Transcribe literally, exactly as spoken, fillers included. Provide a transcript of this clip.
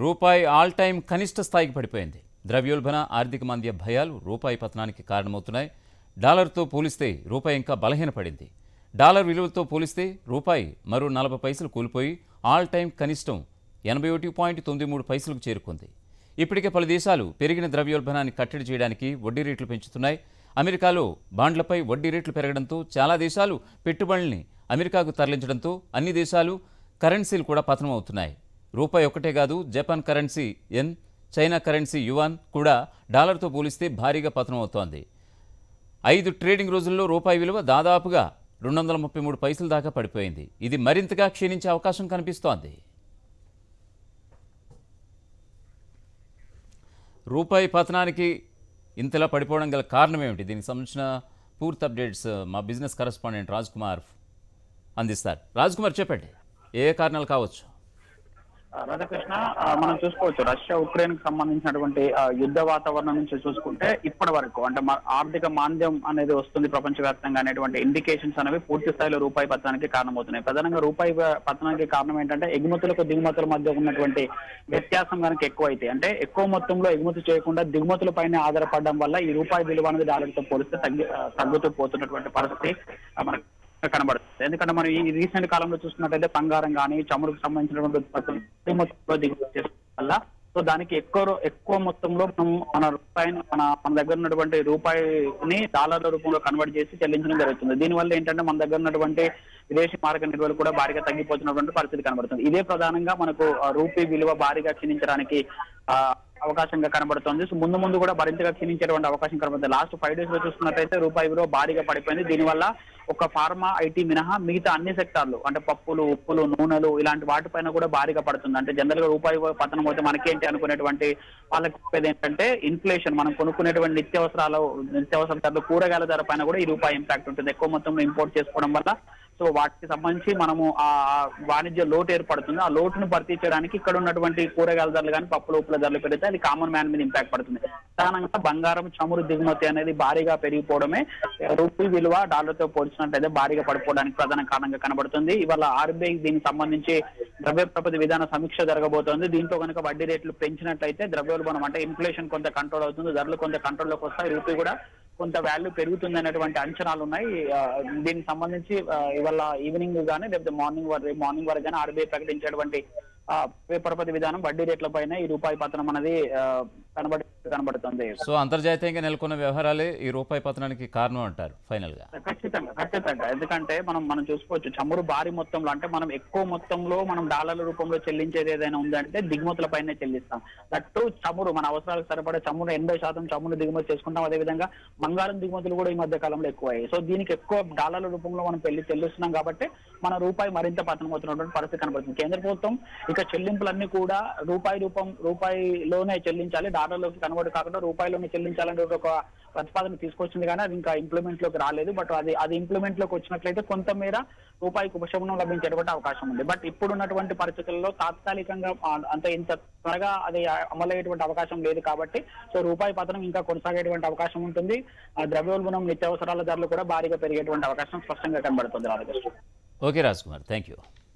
రూపాయి all time కనిష్ట స్థాయికి పడిపోయింది. ద్రవ్యోల్బణ, ఆర్థిక మాంద్య భయాలు రూపాయి పతనానికి కారణమవుతున్నాయి. డాలర్తో పోలిస్తే రూపాయి ఇంకా బలహీనపడింది. డాలర్ విలువతో పోలిస్తే రూపాయి మరో నలభై పైసలు కూలిపోయి ఆల్ టైమ్ కనిష్టం ఎనభై ఒకటి పాయింట్ తొమ్మిది మూడు పైసలకు చేరుకుంది. ఇప్పటికే పలు దేశాలు పెరిగిన ద్రవ్యోల్బణాన్ని కట్టడి చేయడానికి వడ్డీ రేట్లు పెంచుతున్నాయి. అమెరికాలో బాండ్లపై వడ్డీ రేట్లు పెరగడంతో చాలా దేశాలు పెట్టుబడుల్ని అమెరికాకు తరలించడంతో అన్ని దేశాలు కరెన్సీలు కూడా పతనం అవుతున్నాయి. రూపాయి ఒకటే కాదు, Japan currency yen, China currency yuan కూడా డాలర్తో పోలిస్తే భారీగా పతనం అవుతోంది. ఐదు ట్రేడింగ్ రోజుల్లో రూపాయి విలువ దాదాపుగా రెండు వందల ముప్పై మూడు పైసల దాకా పడిపోయింది. ఇది మరింతగా క్షీణించే అవకాశం కనిపిస్తోంది. రూపాయి పతనానికి ఇంతలా పడిపోవడం గల కారణం ఏమిటి? దీనికి సంబంధించిన పూర్తి అప్డేట్స్ మా బిజినెస్ కరెస్పాండెంట్ రాజ్ కుమార్ అందిస్తారు. రాజ్ కుమార్ చెప్పండి, ఏ ఏ కారణాలు కావచ్చు? రాధాకృష్ణ, మనం చూసుకోవచ్చు రష్యా ఉక్రెయిన్ కి సంబంధించినటువంటి యుద్ధ వాతావరణం నుంచి చూసుకుంటే ఇప్పటి వరకు అంటే ఆర్థిక మాంద్యం అనేది వస్తుంది ప్రపంచవ్యాప్తంగా అనేటువంటి ఇండికేషన్స్ అనేవి పూర్తి స్థాయిలో రూపాయి పతనానికి కారణమవుతున్నాయి. ప్రధానంగా రూపాయి పతనానికి కారణం ఏంటంటే ఎగుమతులకు దిగుమతుల మధ్య ఉన్నటువంటి వ్యత్యాసం కనుక ఎక్కువ అయితే, అంటే ఎక్కువ మొత్తంలో ఎగుమతి చేయకుండా దిగుమతుల పైన ఆధారపడడం వల్ల ఈ రూపాయి విలువ అనేది డాలర్తో పోలిస్తే తగ్గి తగ్గుతూ పోతున్నటువంటి పరిస్థితి మనకు కనబడుతుంది. ఎందుకంటే మనం ఈ రీసెంట్ కాలంలో చూసుకున్నట్లయితే బంగారం కానీ చమురుకు సంబంధించినటువంటి ఉత్పత్తులు మొత్తంలో దిగుమతి చేసుకోవడం వల్ల సో దానికి ఎక్కువ ఎక్కువ మొత్తంలో మనం మన రూపాయిని మన మన దగ్గర ఉన్నటువంటి రూపాయిని డాలర్ల రూపంలో కన్వర్ట్ చేసి చెల్లించడం జరుగుతుంది. దీనివల్ల ఏంటంటే మన దగ్గర ఉన్నటువంటి విదేశీ మార్గ నిల్వలు కూడా భారీగా తగ్గిపోతున్నటువంటి పరిస్థితి కనబడుతుంది. ఇదే ప్రధానంగా మనకు రూపీ విలువ భారీగా క్షీణించడానికి ఆ అవకాశంగా కనబడుతుంది. సో ముందు ముందు కూడా మరింతగా క్షీణించేటువంటి అవకాశం కనబడుతుంది. లాస్ట్ ఫైవ్ డేస్ లో చూసుకున్నట్లయితే రూపాయి విలువ భారీగా పడిపోయింది. దీనివల్ల ఒక ఫార్మా, ఐటీ మినహా మిగతా అన్ని సెక్టార్లు అంటే పప్పులు, ఉప్పులు, నూనెలు ఇలాంటి వాటిపైన కూడా భారీగా పడుతుంది. అంటే జనరల్ గా రూపాయి పతనం అయితే మనకేంటి అనుకునేటువంటి వాళ్ళకి చెప్పేది ఏంటంటే ఇన్ఫ్లేషన్, మనం కొనుక్కునేటువంటి నిత్యావసరాలు నిత్యావసర ధరలు, కూరగాయల ధర పైన కూడా ఈ రూపాయి ఇంపాక్ట్ ఉంటుంది. ఎక్కువ మొత్తంలో ఇంపోర్ట్ చేసుకోవడం వల్ల సో వాటికి సంబంధించి మనము ఆ వాణిజ్య లోటు ఏర్పడుతుంది. ఆ లోటును భర్తీ చేయడానికి ఇక్కడ ఉన్నటువంటి కూరగాయల ధరలు కానీ పప్పుల ఉప్పుల ధరలు పెరిగితే అది కామన్ మ్యాన్ మీద ఇంపాక్ట్ పడుతుంది. ప్రధానంగా బంగారం, చమురు దిగుమతి అనేది భారీగా పెరిగిపోవడమే రూపీ విలువ డాలర్తో పోల్చినట్లయితే భారీగా పడిపోవడానికి ప్రధాన కారణంగా కనబడుతుంది. ఇవాళ ఆర్బీఐ దీనికి సంబంధించి ద్రవ్యోల్బణ విధాన సమీక్ష జరగబోతోంది. దీంట్లో కనుక వడ్డీ రేట్లు పెంచినట్లయితే ద్రవ్యోల్బణం అంటే ఇన్ఫ్లేషన్ కొంత కంట్రోల్ అవుతుంది, ధరలు కొంత కంట్రోల్లోకి వస్తాయి, రూపీ కూడా కొంత వాల్యూ పెరుగుతుంది అనేటువంటి అంచనాలు ఉన్నాయి. దీనికి సంబంధించి ఇవాళ ఈవినింగ్ కానీ లేకపోతే మార్నింగ్ వరకు మార్నింగ్ వరకు కానీ ఆర్బీఐ ప్రకటించేటువంటి పేపర్పతి విధానం వడ్డీ రేట్ల పైన ఈ రూపాయి పతనం అనేది కనబడి కనబడుతుంది. సో అంతర్జాతీయంగా నెలకొన్న వ్యవహారాలే ఈ రూపాయి పతనానికి కారణం అంటారు ఫైనల్ గా? ఖచ్చితంగా ఖచ్చితంగా ఎందుకంటే మనం మనం చూసుకోవచ్చు చమురు భారీ మొత్తంలో అంటే మనం ఎక్కువ మొత్తంలో మనం డాలర్ల రూపంలో చెల్లించేది ఏదైనా ఉందంటే దిగుమతుల పైనే చెల్లిస్తాం. దట్టు చమురు మన అవసరాలకు సరిపడే చమురు ఎనభై శాతం చమురు దిగుమతి చేసుకుంటాం. అదేవిధంగా బంగారం దిగుమతులు కూడా ఈ మధ్య కాలంలో ఎక్కువయ్యాయి. సో దీనికి ఎక్కువ డాలర్ల రూపంలో మనం పెళ్లి చెల్లిస్తున్నాం కాబట్టి మన రూపాయి మరింత పతనం అవుతున్నటువంటి పరిస్థితి కనబడుతుంది. కేంద్ర ప్రభుత్వం ఇక చెల్లింపులన్నీ కూడా రూపాయి రూపం రూపాయిలోనే చెల్లించాలి, డాలర్లోకి కన్వర్ట్ కాకుండా రూపాయిలోనే చెల్లించాలని ఒక ప్రతిపాదన తీసుకొచ్చింది కానీ అది ఇంకా ఇంప్లిమెంట్ లోకి రాలేదు. బట్ అది అది ఇంప్లిమెంట్ లోకి వచ్చినట్లయితే కొంతమేర రూపాయికి ఉపశమనం లభించేటువంటి అవకాశం ఉంది. బట్ ఇప్పుడు ఉన్నటువంటి పరిస్థితుల్లో తాత్కాలికంగా అంత ఇంత త్వరగా అది అమలయ్యేటువంటి అవకాశం లేదు కాబట్టి సో రూపాయి పతనం ఇంకా కొనసాగేటువంటి అవకాశం ఉంటుంది. ద్రవ్యోల్బణం, నిత్యావసరాల ధరలు కూడా భారీగా పెరిగేటువంటి అవకాశం స్పష్టంగా కనబడుతుంది. Radhakrishna. Okay Raj Kumar, thank you.